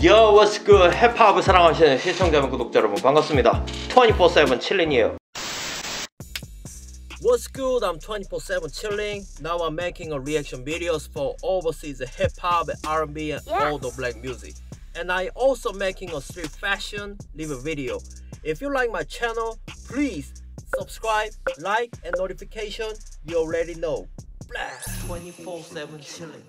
Yo, what's good? 힙합을 사랑하시는 시청자 여러분, 구독자 여러분 반갑습니다. 24/7 칠린이에요. What's good? I'm 24/7 chilling. Now I'm making a reaction videos for overseas hip-hop, R&B and all the black music. And I also making a street fashion review video. If you like my channel, please subscribe, like and notification. You already know. 24/7 chilling.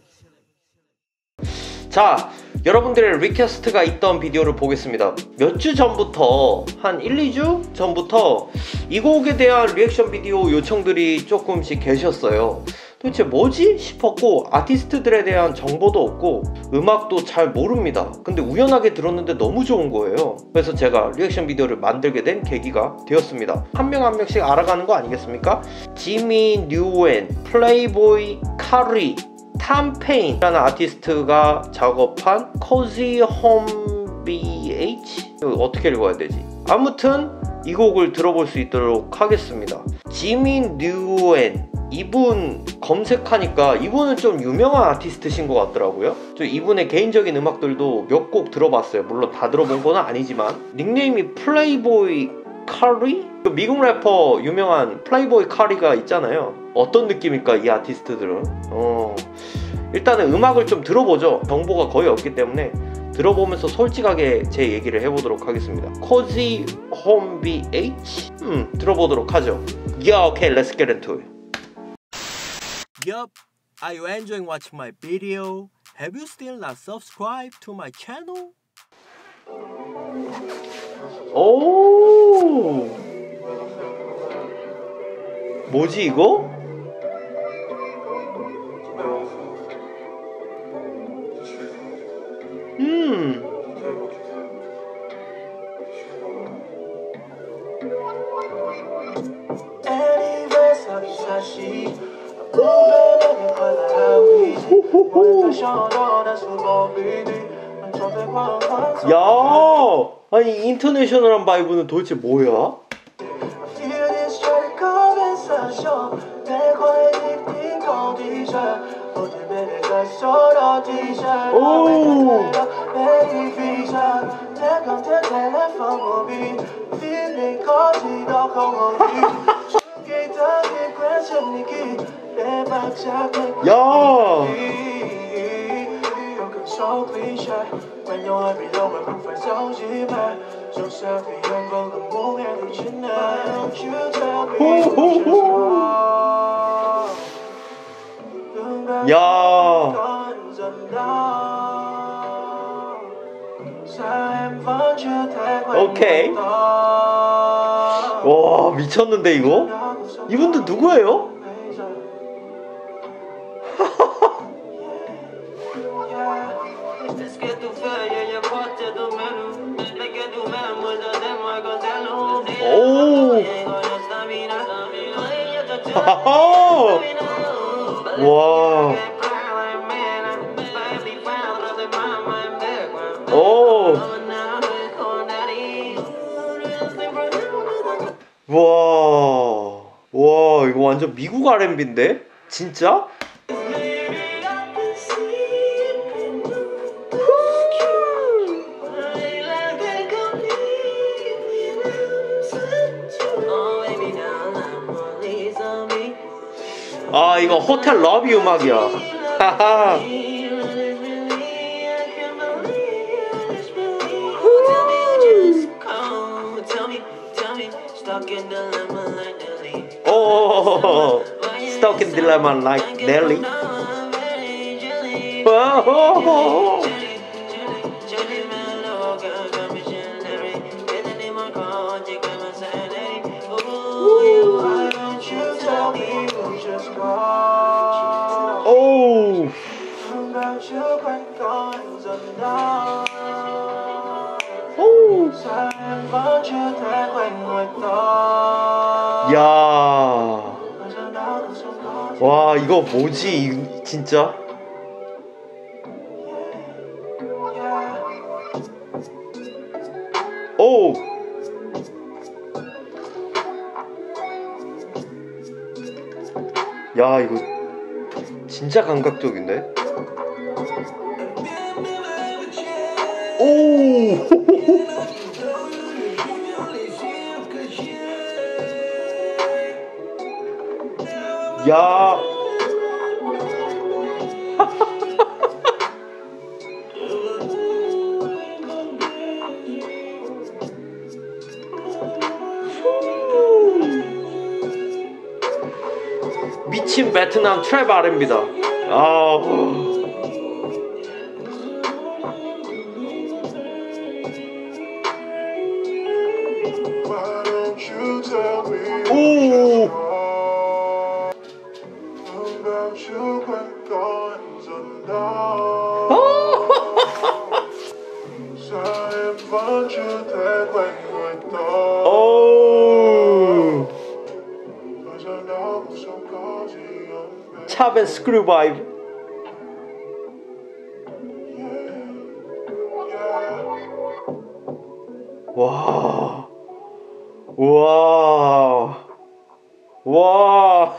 자, 여러분들의 리퀘스트가 있던 비디오를 보겠습니다. 몇 주 전부터, 한 1, 2주 전부터 이 곡에 대한 리액션 비디오 요청들이 조금씩 계셨어요. 도대체 뭐지? 싶었고, 아티스트들에 대한 정보도 없고 음악도 잘 모릅니다. 근데 우연하게 들었는데 너무 좋은 거예요. 그래서 제가 리액션 비디오를 만들게 된 계기가 되었습니다. 한 명 한 명씩 알아가는 거 아니겠습니까? 지미 뉴엔, 플레이보이 카리, 탐 페인이라는 아티스트가 작업한 Cozy Home BH? 어떻게 읽어야 되지? 아무튼 이 곡을 들어볼 수 있도록 하겠습니다. 지미 뉴엔, 이분 검색하니까 이분은 좀 유명한 아티스트신 것 같더라고요. 저 이분의 개인적인 음악들도 몇 곡 들어봤어요. 물론 다 들어본 건 아니지만. 닉네임이 플레이보이 카리? 미국 래퍼 유명한 플레이보이 카리가 있잖아요. 어떤 느낌일까 이 아티스트들은? 일단은 음악을 좀 들어보죠. 정보가 거의 없기 때문에 들어보면서 솔직하게 제 얘기를 해보도록 하겠습니다. Cozy Home BH? 들어보도록 하죠. Yeah, okay, let's get into it. Yup, are you enjoying watching my video? Have you still not subscribed to my channel? 오, 뭐지 이거? 야, 아니 인터내셔널한 바이브는 도대체 뭐야? 오. 야. 야. 오케이. 와, 미쳤는데 이거? 이분들 누구예요? 오. 와. 오. 와. 와, 이거 완전 미국 R&B인데? 진짜? 아, 이거 호텔 러비 음악이야. 하하. 오, stuck in dilemma like Nelly. 오. 야. 와, 이거 뭐지 진짜? 오. 야, 이거 진짜 감각적인데? 오. 야. 미친 베트남 트랩 R&B다. 아. 오. 오. 찹 앤 스크류 바이브. 와. 와. 와.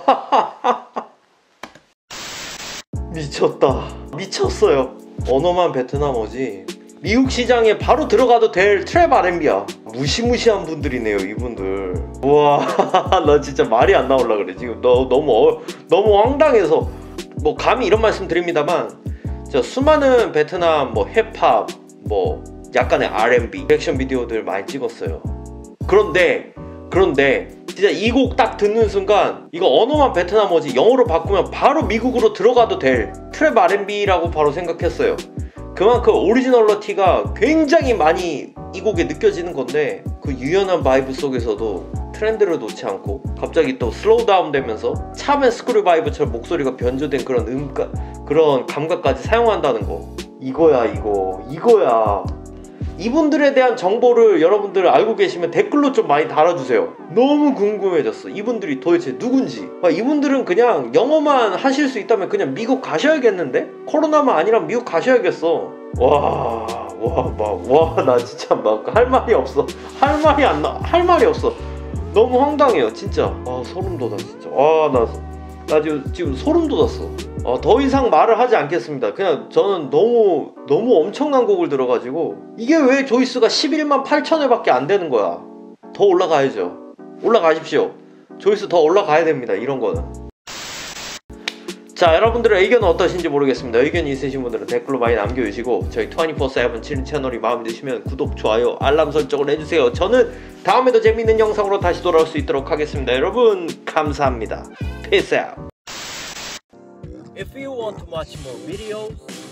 미쳤다. 미쳤어요. 언어만 베트남어지. 미국 시장에 바로 들어가도 될 트랩 R&B야. 무시무시한 분들이네요, 이분들. 우와. 나 진짜 말이 안 나올라 그래. 지금 너무 황당해서. 뭐 감히 이런 말씀 드립니다만, 저 수많은 베트남 뭐 힙합, 뭐 약간의 R&B 리액션 비디오들 많이 찍었어요. 그런데 진짜 이 곡 딱 듣는 순간 이거 언어만 베트남어지 영어로 바꾸면 바로 미국으로 들어가도 될 트랩 R&B라고 바로 생각했어요. 그만큼 오리지널러티가 굉장히 많이 이 곡에 느껴지는 건데, 그 유연한 바이브 속에서도 트렌드를 놓지 않고 갑자기 또 슬로우 다운 되면서 찹 앤 스크류 바이브처럼 목소리가 변조된 그런 그런 감각까지 사용한다는 거. 이거야. 이분들에 대한 정보를 여러분들 알고 계시면 댓글로 좀 많이 달아주세요. 너무 궁금해졌어. 이분들이 도대체 누군지. 이분들은 그냥 영어만 하실 수 있다면 그냥 미국 가셔야겠는데? 코로나만 아니라 미국 가셔야겠어. 나 진짜 막 할 말이 없어. 할 말이 없어. 너무 황당해요, 진짜. 소름 돋아, 진짜. 나 지금 소름 돋았어. 더 이상 말을 하지 않겠습니다. 그냥 저는 너무 엄청난 곡을 들어가지고, 이게 왜 조회수가 11만 8천회 밖에 안 되는 거야. 더 올라가야죠. 올라가십시오. 조회수 더 올라가야 됩니다, 이런 거는. 자, 여러분들의 의견은 어떠신지 모르겠습니다. 의견이 있으신 분들은 댓글로 많이 남겨주시고, 저희 24/7 채널이 마음에 드시면 구독, 좋아요, 알람 설정을 해주세요. 저는 다음에도 재밌는 영상으로 다시 돌아올 수 있도록 하겠습니다. 여러분 감사합니다. Peace out. If you want to watch more videos,